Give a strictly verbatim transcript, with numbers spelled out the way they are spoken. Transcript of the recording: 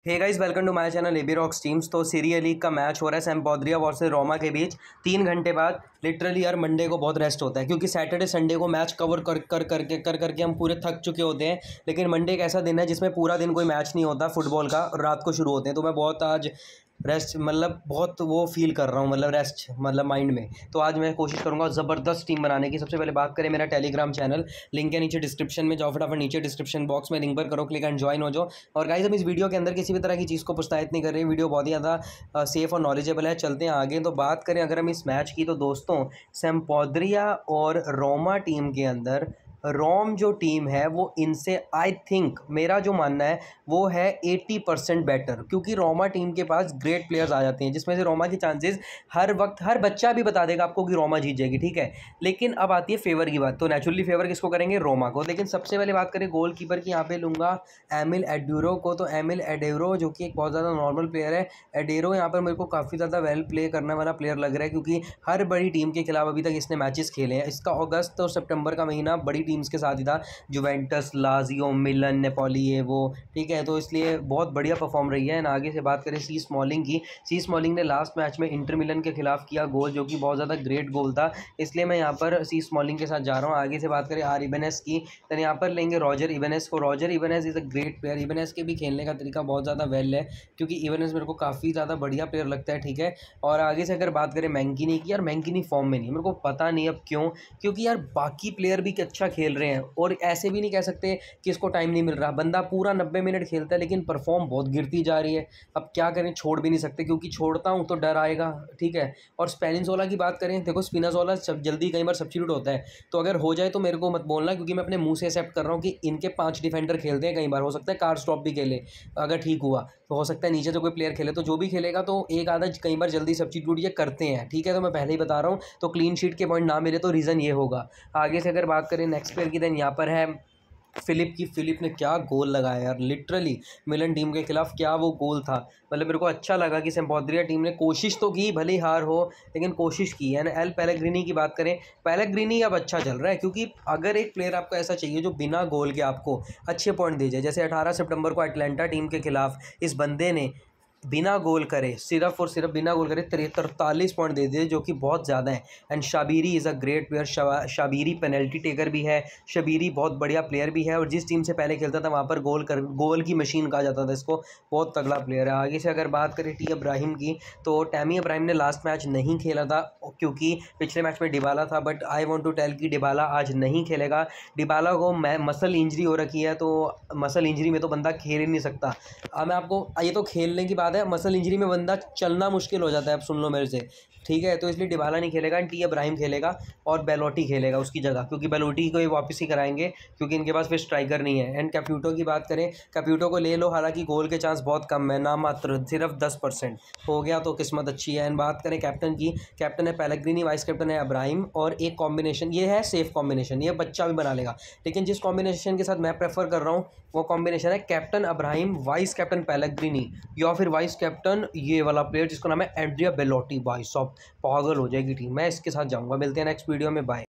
Hey guys, welcome to my channel AB rocks teams. तो Serie A league का match हो रहा है सैम्पडोरिया वर्सेस रोमा के बीच तीन घंटे बाद। लिटरली यार मंडे को बहुत रेस्ट होता है क्योंकि सैटरडे संडे को मैच कवर कर कर करके कर करके हम पूरे थक चुके होते हैं। लेकिन मंडे एक ऐसा दिन है जिसमें पूरा दिन कोई मैच नहीं होता फुटबॉल का और रात को शुरू होते हैं। तो मैं बहुत आज रेस्ट मतलब बहुत वो फील कर रहा हूँ, मतलब रेस्ट मतलब माइंड में। तो आज मैं कोशिश करूँगा ज़बरदस्त टीम बनाने की। सबसे पहले बात करें मेरा टेलीग्राम चैनल, लिंक है नीचे डिस्क्रिप्शन में, जाओ फटाफट नीचे डिस्क्रिप्शन बॉक्स में लिंक पर करो क्लिक एंड ज्वाइन हो जाओ। और गाइस, हम इस वीडियो के अंदर किसी भी तरह की चीज़ को प्रोत्साहित नहीं कर रहे हैं, वीडियो बहुत ही ज़्यादा सेफ और नॉलेजेबल है। चलते हैं आगे। तो बात करें अगर हम इस मैच की, तो दोस्तों सैम्पडोरिया और रोमा टीम के अंदर रोम जो टीम है वो इनसे आई थिंक, मेरा जो मानना है वो है अस्सी परसेंट बेटर, क्योंकि रोमा टीम के पास ग्रेट प्लेयर्स आ जाते हैं जिसमें से रोमा की चांसेस हर वक्त हर बच्चा भी बता देगा आपको कि रोमा जीत जाएगी, ठीक है। लेकिन अब आती है फेवर की बात, तो नेचुरली फेवर किसको करेंगे? रोमा को। लेकिन सबसे पहले बात करें गोल कीपर की, यहाँ पे लूँगा एमिल एड्यूरो को। तो एमिल एडेरो जो कि एक बहुत ज़्यादा नॉर्मल प्लेयर है, एडेरो यहाँ पर मेरे को काफ़ी ज़्यादा वेल प्ले करने वाला प्लेयर लग रहा है क्योंकि हर बड़ी टीम के खिलाफ अभी तक इसने मैचेस खेले हैं। इसका अगस्त और सितंबर का महीना बड़ी टीम्स के साथ ही था, जुवेंटस, लाजियो, मिलन, नेपोली, ये वो, ठीक है। तो इसलिए बहुत बढ़िया परफॉर्म रही है। आगे से बात करें सी स्मॉलिंग की, सी स्मॉलिंग ने लास्ट मैच में इंटर मिलन के खिलाफ किया गोल, जो कि बहुत ज़्यादा ग्रेट गोल था, इसलिए मैं यहाँ पर सी स्मॉलिंग के साथ जा रहा हूँ। आगे से बात करें आर इबेनेस की, तो यहाँ पर लेंगे रॉजर इबेनेस को। Roger Ibanez is a great player. Ibanez के भी खेलने का तरीका बहुत ज़्यादा वेल है क्योंकि इबेनेस मेरे को काफ़ी ज़्यादा बढ़िया प्लेयर लगता है, ठीक है। और आगे से अगर बात करें मैंकिनी की, यार मैंकिनी फॉर्म में नहीं, मेरे को पता नहीं अब क्यों, क्योंकि यार बाकी प्लेयर भी अच्छा खेल रहे हैं और ऐसे भी नहीं कह सकते कि इसको टाइम नहीं मिल रहा। बंदा पूरा नब्बे मिनट खेलता है लेकिन परफॉर्म बहुत गिरती जा रही है। अब क्या करें, छोड़ भी नहीं सकते क्योंकि छोड़ता हूँ तो डर आएगा, ठीक है। और स्पेनिनोला की बात करें, देखो स्पिनाजोला सब जल्दी कई बार सब्स्टिट्यूट होता है, तो अगर हो जाए तो मेरे को मत बोलना क्योंकि मैं अपने मुंह से एक्सेप्ट कर रहा हूँ कि इनके पांच डिफेंडर खेलते हैं, कई बार हो सकता है कार स्टॉप भी खेले, अगर ठीक हुआ तो हो सकता है नीचे तो कोई प्लेयर खेले, तो जो भी खेलेगा तो एक आधा कई बार जल्दी सब्स्टिट्यूट ये करते हैं, ठीक है। तो मैं पहले ही बता रहा हूँ, तो क्लीन शीट के पॉइंट ना मिले तो रीज़न ये होगा। आगे से अगर बात करें नेक्स्ट प्लेयर की, देन यहाँ पर है फिलिप की। फिलिप ने क्या गोल लगाया यार, लिटरली मिलन टीम के खिलाफ क्या वो गोल था। मतलब मेरे को अच्छा लगा कि सैम्पडोरिया टीम ने कोशिश तो की, भले हार हो लेकिन कोशिश की है ना। एल पेलेग्रिनी की बात करें, पेलेग्रिनी अब अच्छा चल रहा है क्योंकि अगर एक प्लेयर आपको ऐसा चाहिए जो बिना गोल के आपको अच्छे पॉइंट दे जाए, जैसे अठारह सितंबर को अटलांटा टीम के खिलाफ इस बंदे ने बिना गोल करे, सिर्फ और सिर्फ बिना गोल करे तरतालीस पॉइंट दे दिए, जो कि बहुत ज़्यादा है। And Sabiri is a great player. Sabiri penalty taker भी है, शाबीरी बहुत बढ़िया प्लेयर भी है और जिस टीम से पहले खेलता था वहाँ पर गोल कर गोल की मशीन कहा जाता था इसको, बहुत तगड़ा प्लेयर है। आगे से अगर बात करें टी अब्राहिम की, तो टैमी अब्राहिम ने लास्ट मैच नहीं खेला था क्योंकि पिछले मैच में डिबाला था, but I want to tell कि डिबाला आज नहीं खेलेगा। डिबाला को मसल इंजरी हो रखी है, तो मसल इंजरी में तो बंदा खेल ही नहीं सकता। अब मैं आपको, ये तो खेलने की बात है, मसल इंजरी में बंदा चलना मुश्किल हो जाता है, अब सुन लो मेरे से, ठीक है। तो इसलिए डिबाला नहीं खेलेगा, टी अब्राहिम खेलेगा और बेलोटी खेलेगा उसकी जगह, क्योंकि बेलोटी को ही वापस ही कराएंगे क्योंकि इनके पास फिर स्ट्राइकर नहीं है। एंड कैप्यूटो की बात करें, कैप्यूटो को ले लो, हालांकि गोल के चांस बहुत कम है, ना मात्र सिर्फ दस परसेंट हो गया तो किस्मत अच्छी है। एंड बात करें कैप्टन की, कैप्टन है पेलेग्रिनी, वाइस कैप्टन है अब्राहिम, और एक कॉम्बिनेशन ये है सेफ कॉम्बिनेशन, ये बच्चा भी बना लेगा, लेकिन जिस कॉम्बिनेशन के साथ मैं प्रेफर कर रहा हूँ वो कॉम्बिनेशन है captain Abraham, vice captain Pellegrini, या फिर वाइस कैप्टन ये वाला प्लेयर जिसका नाम है एंड्रिया बेलोटी। भाई साहब पागल हो जाएगी टीम, मैं इसके साथ जाऊंगा। मिलते हैं नेक्स्ट वीडियो में, बाय।